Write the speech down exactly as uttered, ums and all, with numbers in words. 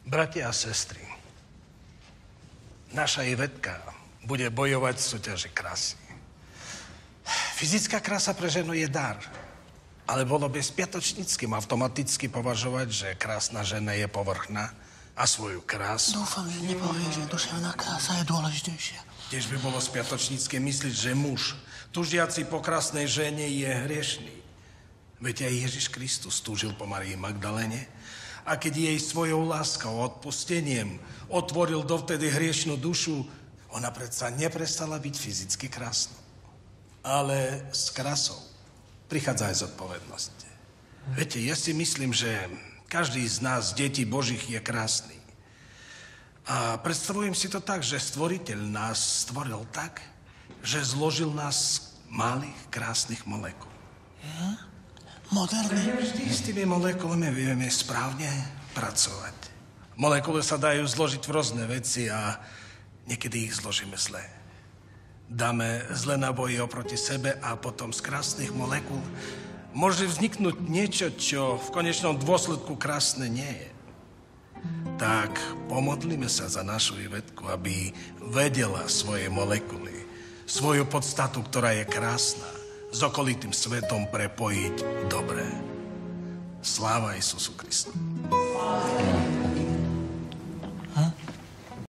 Bratia a sestry, naša Ivetka bude bojovať v súťaži krásy. Fyzická krása pre ženu je dar, ale bolo by spiatočníckym automaticky považovať, že krásna žena je povrchná a svoju krásu. Dúfam, že nepovie, že duševná krása je dôležitejšia. Tiež by bolo spiatočnícke myslieť, že muž, túžiaci po krásnej žene, je hriešný. Veď aj Ježiš Kristus túžil po Marii Magdalene, a keď jej svojou láskou, odpustením otvoril dovtedy hriešnú dušu, ona predsa neprestala byť fyzicky krásnou. Ale s krásou prichádza aj zodpovednosť. Viete, ja si myslím, že každý z nás, detí Božích, je krásny. A predstavujem si to tak, že Stvoriteľ nás stvoril tak, že zložil nás z malých, krásnych molekúl. Ja? Moderný. Vždy s tými molekulami vieme správne pracovať. Molekuly sa dajú zložiť v rôzne veci a niekedy ich zložíme zle. Dáme zlé náboje oproti sebe a potom z krásnych molekúl môže vzniknúť niečo, čo v konečnom dôsledku krásne nie je. Tak pomodlíme sa za našu Ivetku, aby vedela svoje molekuly, svoju podstatu, ktorá je krásna, s okolitým svetom prepojiť dobre. Sláva Isusu Kristu.